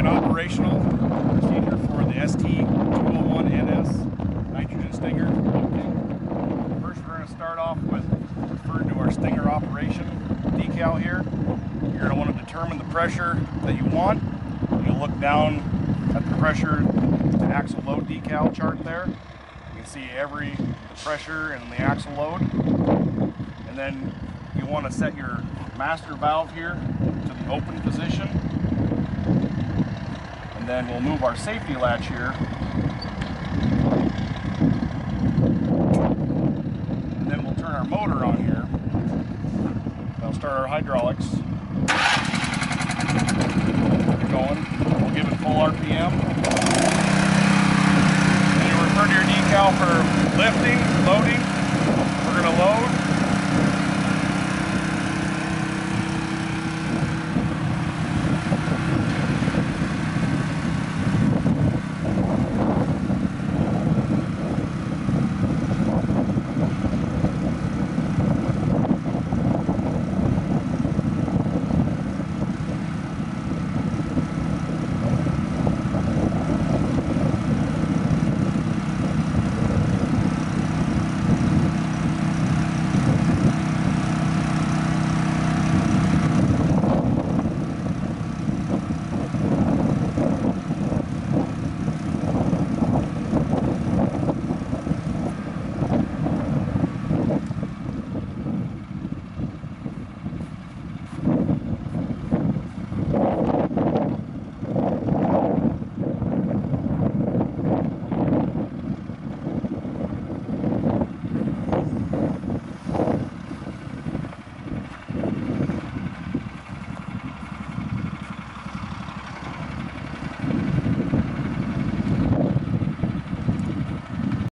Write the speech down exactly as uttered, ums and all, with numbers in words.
an operational procedure for the S T two oh one N S nitrogen stinger. First, we're going to start off with referring to our stinger operation decal here. You're going to want to determine the pressure that you want. You'll look down at the pressure, the axle load decal chart there. You can see every the pressure and the axle load. And then you want to set your master valve here to the open position. And then we'll move our safety latch here. And then we'll turn our motor on here. That'll start our hydraulics. Keep going.